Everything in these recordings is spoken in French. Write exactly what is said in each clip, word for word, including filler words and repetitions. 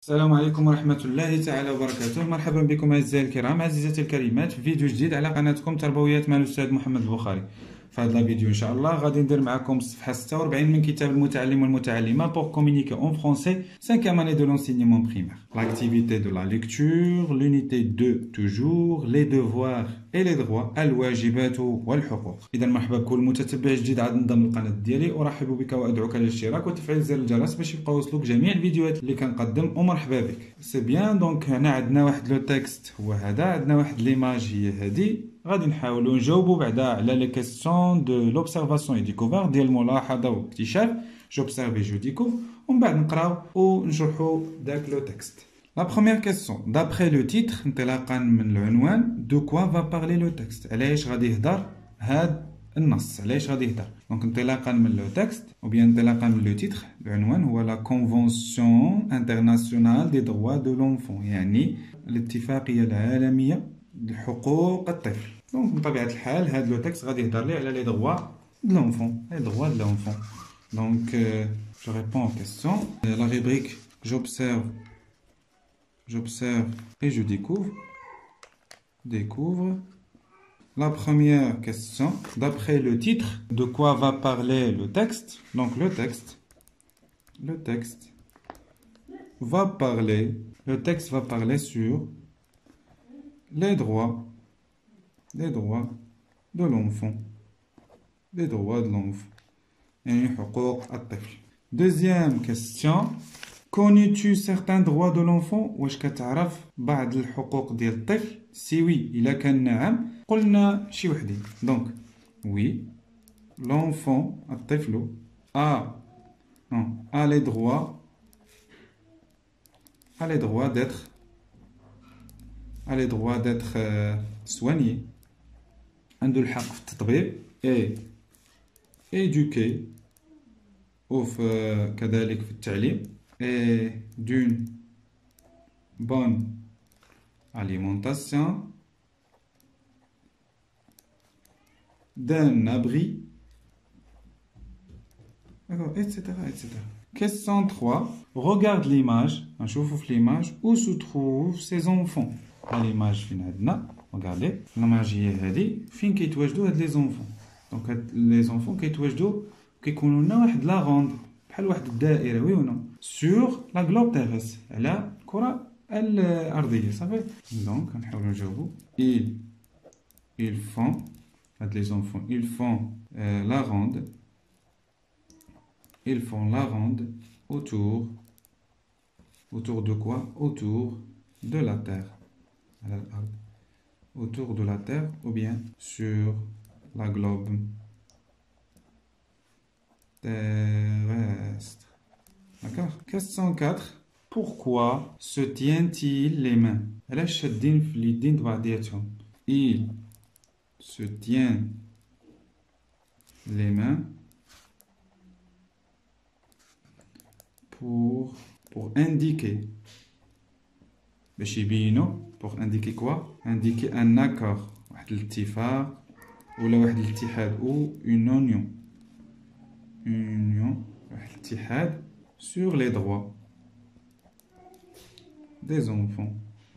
السلام عليكم ورحمة الله تعالى وبركاته. مرحبا بكم أعزائي الكرام، عزيزاتي الكريمات، في فيديو جديد على قناتكم تربويات مع الأستاذ محمد البخاري. في هذا الفيديو إن شاء الله غادي ندير معكم الصفحة ستة وأربعين من كتاب المتعلم والمتعلمة pour communiquer en français cinquième année de l'enseignement primaire. L'activité de la lecture, l'unité deux toujours, les devoirs et les droits، الواجبات والحقوق. إذا مرحبا بكل متتبع جديد عاد انضم للقناة ديالي، أرحب بك وأدعوك للاشتراك وتفعيل زر الجرس باش يبقاو يوصلوك جميع الفيديوهات اللي كنقدم، ومرحبا بك. سي بيان. دونك هنا عندنا واحد لو تكست هو هذا، عندنا واحد ليماج هي هذه، غادي نحاولوا نجاوبوا بعدا على لي كيسيون دو لوبسيرفاسيون اي ديكوفر ديال الملاحظه والاكتشاف، جوبسيرفي جو ديكوفر، ومن بعد نقراو ونشرحوا داك لو تكست. La première question, d'après le titre, انطلاقا من العنوان، de quoi va parler le texte؟ علاش غادي يهضر هاد النص، علاش غادي يهضر؟ دونك انطلاقا من لو تكست او بيان انطلاقا من لو تيتر، العنوان هو لا كونفونسيون انترناسيونال دي دروا دو لونفون، يعني الاتفاقيه العالميه لحقوق الطفل. دونك بطبيعه الحال هاد لو تكست غادي يهضر لي على لي دروا دو لونفون، لي دروا دو لونفون. دونك je réponds aux questions. La rubrique j'observe J'observe et je découvre. Découvre. La première question, d'après le titre, de quoi va parler le texte? Donc le texte, le texte va parler, le texte va parler sur les droits, les droits de l'enfant, les droits de l'enfant. Et حقوق الطفل. Deuxième question. Connais-tu certains droits de l'enfant؟ واش كتعرف بعض الحقوق ديال الطفل؟ سي وي إلا كان نعم قلنا شي وحدين. دونك وي l'enfant الطفل a non a les droits a les droits d'être a les droits d'être soigné، عنده الحق في التطبيب et éduqué وفي كذلك في التعليم et d'une bonne alimentation, d'un abri, et cetera et cetera. Question trois. Regarde l'image. نشوفوا في l'image où se trouvent ces enfants. l'image فين عندنا، regardez l'image هي هذه، فين كيتواجدوا هاد لي زونفون. دونك هاد لي زونفون كيتواجدوا كيكونوا لنا واحد لا غوند بحال واحد الدائره، وي ولا سور لا غلوب تيرس، على الكره الارضيه. صافي. دونك نحاولوا نجاوبوا. ils ils font هاد لي زونفون ils font euh, la ronde ils font la ronde autour autour de quoi? Autour de la terre، على الارض، autour de la terre ou bien sur la globe terrestre. D'accord. Question quatre. Pourquoi se tient-il les mains؟ علاش شادين في اليدين بعضياتهم؟ Il se tient les mains pour pour indiquer باش يبينوا pour indiquer quoi؟ indiquer un accord، واحد الاتفاق ولا واحد الاتحاد، ou une union union واحد الاتحاد sur les droits des enfants،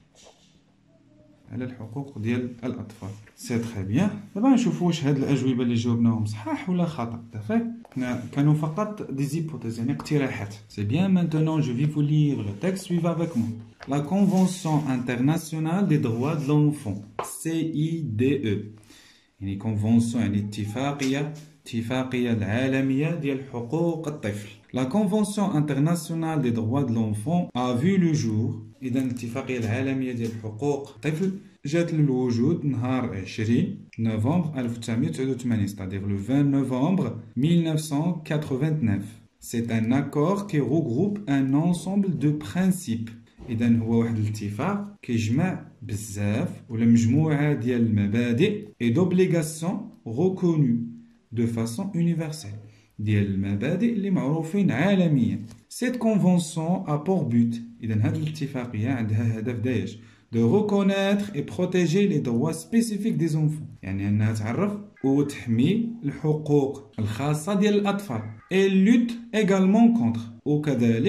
على الحقوق ديال الأطفال. سي تري بيان. دابا نشوفوا واش هاد الأجوبة اللي جاوبناهم صحاح ولا خطأ. دافاك حنا كانوا فقط دي زيبوتيز، يعني اقتراحات. سي بيان. Maintenant je vais vous lire le texte, suivez avec moi. La Convention internationale des droits de l'enfant، C I D E، يعني convention يعني اتفاقية الاتفاقية العالمية ديال حقوق الطفل. La Convention internationale des droits de l'enfant a vu le jour. إذا الاتفاقية العالمية ديال حقوق الطفل جات للوجود نهار عشرين نوفمبر ألف وتسعمائة وتسعة وثمانين، c'est-à-dire le vingt novembre mille neuf cent quatre-vingt-neuf. C'est un accord qui regroupe un ensemble de principes. إذا هو واحد الاتفاق كيجمع بزاف ولا مجموعة ديال المبادئ et d'obligations reconnues de façon universelle، ديال المبادئ اللي معروفين عالميا. Cette convention a pour but، إذا هذه الاتفاقية عندها هدف دايش، de reconnaître et protéger les droits spécifiques des enfants، يعني أنها تعرف وتحمي الحقوق الخاصة ديال الأطفال. Et lutte également contre، وكذلك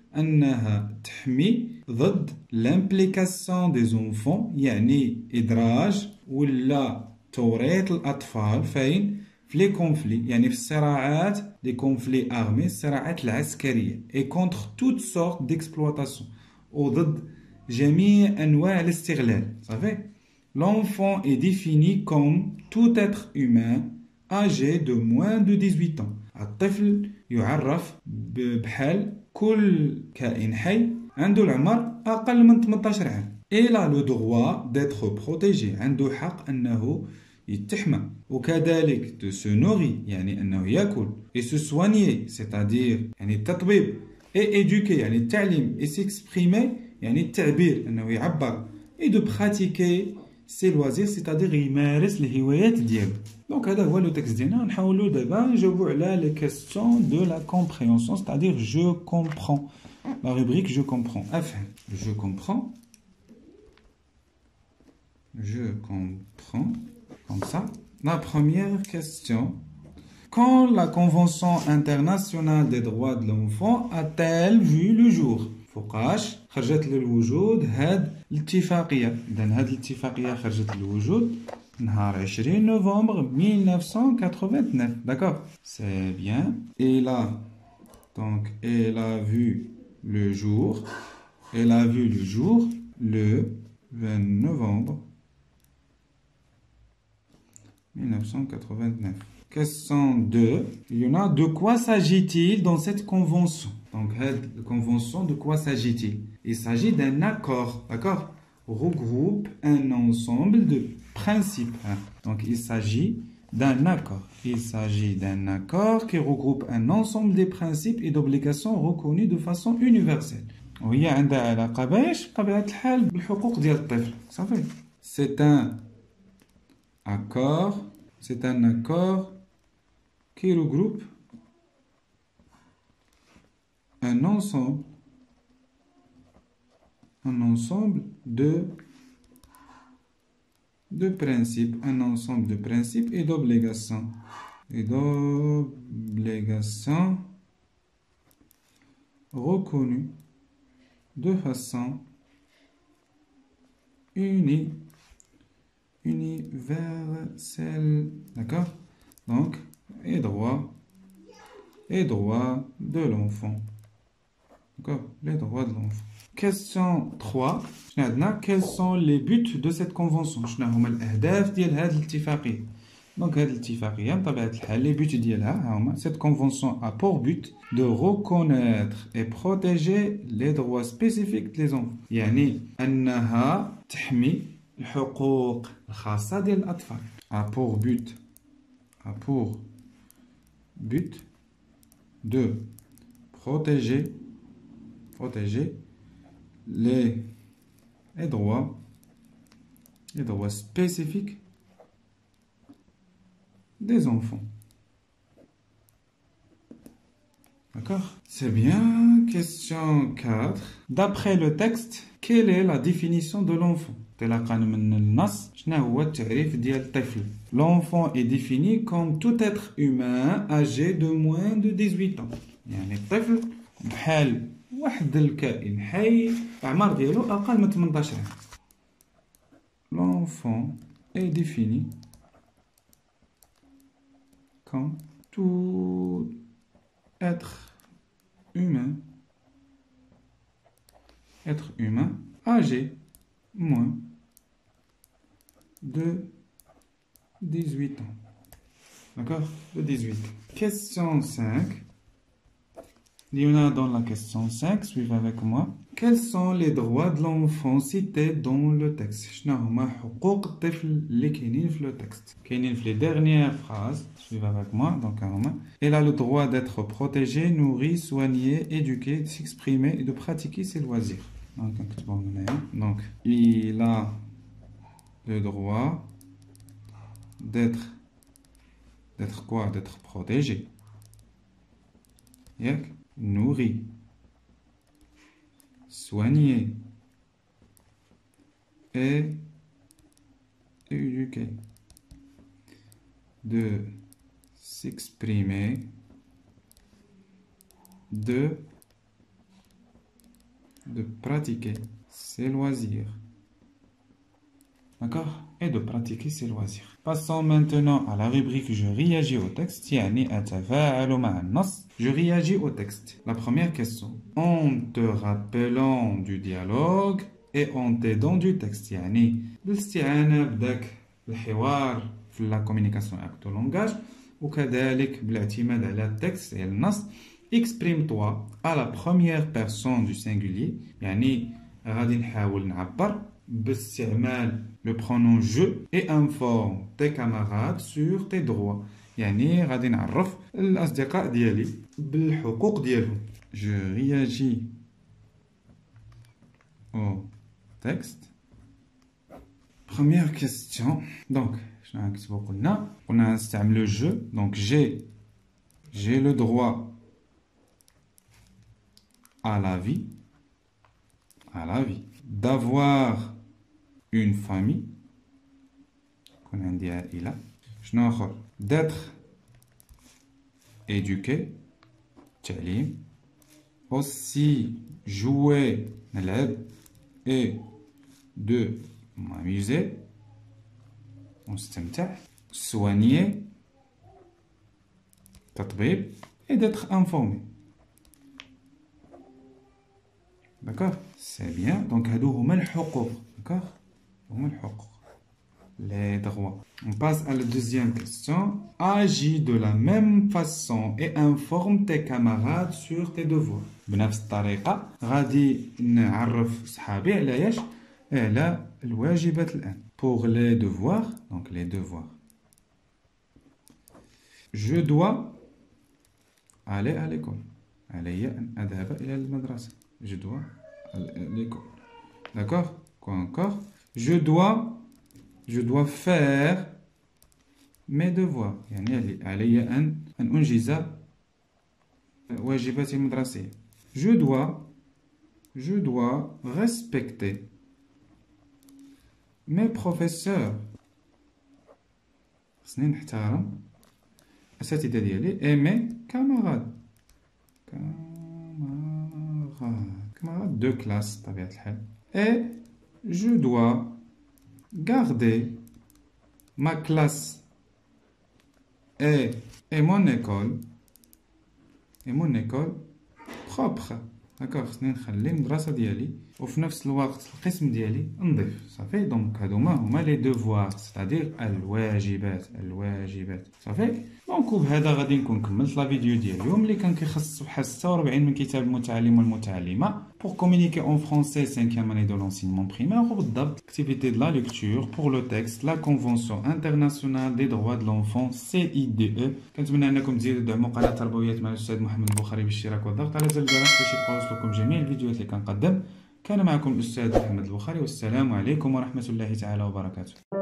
أنها تحمي ضد l'implication des enfants، يعني إدراج ولا توريط الأطفال فين؟ في لي كونفلي، يعني في الصراعات، لي كونفلي أرمي، الصراعات العسكرية، et contre toutes sortes d'exploitation، وضد جميع أنواع الاستغلال. صافي. L'enfant est défini comme tout être humain âgé de moins de dix-huit ans. الطفل يعرف بحال كل كائن حي عنده العمر أقل من ثمانية عشر عام. Il a le droit d'être protégé، عنده حق أنه يتحمى، وكذلك de se nourrir، يعني أنه يأكل، et se soigner، c'est-à-dire يعني التطبيب، et éduquer، يعني التعليم، et s'exprimer، يعني التعبير، أنه يعبر، et de pratiquer ses loisirs، c'est-à-dire يمارس الهوايات ديالو. دونك هذا هو لو تكست ديالنا. نحاولوا دابا نجاوبوا على لي كيسيون دو لا كومبريهنسيون، c'est-à-dire je comprends. La rubrique je comprends. أفهم. Je comprends. Je comprends. Comme ça. La première question. Quand la Convention internationale des droits de l'enfant a-t-elle vu le jour؟ فوقاش خرجت للوجود هاد الاتفاقية؟ إذا هاد الاتفاقية خرجت للوجود نهار عشرين نوفمبر mille neuf cent quatre-vingt-neuf. D'accord? C'est bien. Et là, donc, elle a vu le jour. Elle a vu le jour le vingt novembre mille neuf cent quatre-vingt-neuf. Question deux. Il y en a. De quoi s'agit-il dans cette convention? Donc, cette convention, de quoi s'agit-il? Il s'agit d'un accord, d'accord? Regroupe un ensemble de principes. Donc, il s'agit d'un accord. Il s'agit d'un accord qui regroupe un ensemble des principes et d'obligations reconnus de façon universelle. وهي عندها علاقة باش بطبيعة الحال بالحقوق ديال الطفل. صافي. C'est un accord. C'est un accord qui regroupe un ensemble, un ensemble de, de principes, un ensemble de principes et d'obligations, et d'obligations reconnues de façon unie, universelle, d'accord? Donc, et droits, et droits de l'enfant. D'accord? Les droits de l'enfant. Question trois. Quels sont les buts de cette convention? هما الأهداف ديال هذه الاتفاقية. Donc هذه الاتفاقية بطبيعة الحال les buts ديالها هما. Cette convention a pour but de reconnaître et protéger les droits spécifiques des enfants. يعني أنها تحمي الحقوق الخاصة ديال الأطفال. A pour but a pour but de protéger protéger les, les droits les droits spécifiques des enfants. D'accord? C'est bien. Question quatre. D'après le texte, quelle est la définition de l'enfant? L'enfant est défini comme tout être humain âgé de moins de dix-huit ans. يعني الطفل بحال واحد الكائن حي الأعمار ديالو أقل من ثمانية عشر عام. L'enfant est défini comme tout être humain être humain âgé moins de dix-huit ans. D'accord? De dix-huit. Question cinq. Il y en a dans la question cinq, suivez avec moi. Quels sont les droits de l'enfant cités dans le texte? شنو هما حقوق الطفل اللي كاينين في le texte? كاينين في les dernières phrases, suivez avec moi. Donc هما. Elle a le droit d'être protégée, nourrie, soignée, éduquée, de s'exprimer et de pratiquer ses loisirs. Donc, donc il a le droit d'être d'être quoi? D'être protégé. Yak? Nourri, soigné et éduqué, de s'exprimer, de de pratiquer ses loisirs. D'accord? Et de pratiquer ses loisirs. Passons maintenant à la rubrique je réagis au texte. يعني أتفاعل مع النص. Je réagis au texte. La première question. En te rappelant du dialogue et en t'aidant du texte. يعني بالاستعانة بداك الحوار في la communication avec le langage وكذلك بالاعتماد على التكست يعني النص. Exprime-toi à la première personne du singulier. يعني غادي نحاول نعبر باستعمال le pronom je et informe tes camarades sur tes droits. يعني غادي نعرف الأصدقاء ديالي بالحقوق ديالهم. Je réagis au texte. Première question. Donc, شنو غنكتبو قلنا؟ قلنا نستعمل je. Donc j'ai j'ai le droit à la vie à la vie d'avoir une famille qu'on a dit عائلة. شنو آخر؟ d'être éduqué تعليم. aussi jouer نلعب et de m'amuser نستمتع. soigner تطبيب et d'être informé. D'accord? C'est bien. Donc هادو هما الحقوق. D'accord? هما الحقوق. Les droits. On passe à la deuxième question. Agis de la même façon et informe tes camarades sur tes devoirs. بنفس الطريقة غادي نعرف صحابي على ايش؟ على الواجبات الآن. Pour les devoirs, donc les devoirs. Je dois aller à l'école. علي أن أذهب إلى المدرسة. Je dois aller à l'école. D'accord? Quoi encore? Je dois Je dois faire mes devoirs. يعني علي أن أن أنجز واجباتي المدرسية. Je dois Je dois respecter mes professeurs. خصني نحترم الأساتذة ديالي. Et mes camarades. Camarades de classe طبيعة الحال. Et je dois garder ma classe et, et mon école et mon école propre. D'accord? خصني نخلي المدرسة ديالي وفي نفس الوقت القسم ديالي نظيف. صافي. دونك هادوما هما لي دوفوار سيتادير الواجبات الواجبات. صافي. دونك وبهذا غادي نكون كملت لا فيديو ديال اليوم اللي كان كيخص صفحة ستة وأربعين من كتاب المتعلم والمتعلمة pour communiquer en français cinquième année de l'enseignement primaire وبالضبط activité de la lecture pour le texte la convention internationale des droits de l'enfant C I D E. كنتمنى انكم تزيدوا تدعموا قناة تربويات مع الأستاذ محمد البخاري بالاشتراك والضغط على زر الجرس باش يوصلكم جميع الفيديوهات اللي كنقدم. كان معكم الأستاذ محمد البخاري والسلام عليكم ورحمة الله تعالى وبركاته.